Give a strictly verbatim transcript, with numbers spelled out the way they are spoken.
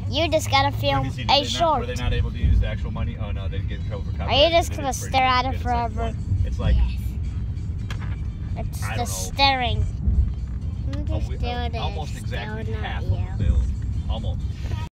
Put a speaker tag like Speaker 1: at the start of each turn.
Speaker 1: You just gotta film
Speaker 2: See,
Speaker 1: a
Speaker 2: not,
Speaker 1: short.
Speaker 2: were they not able to use the actual money? Oh no, they get in trouble for copyright.
Speaker 1: Are you just
Speaker 2: It
Speaker 1: gonna
Speaker 2: is pretty
Speaker 1: stare at
Speaker 2: good.
Speaker 1: it
Speaker 2: It's
Speaker 1: forever?
Speaker 2: Like, it's like,
Speaker 1: It's
Speaker 2: I
Speaker 1: the
Speaker 2: don't know.
Speaker 1: staring. I'm
Speaker 2: oh,
Speaker 1: just
Speaker 2: we,
Speaker 1: doing
Speaker 2: uh,
Speaker 1: it.
Speaker 2: almost exactly
Speaker 1: Still not
Speaker 2: half
Speaker 1: you.
Speaker 2: of the bill. Almost.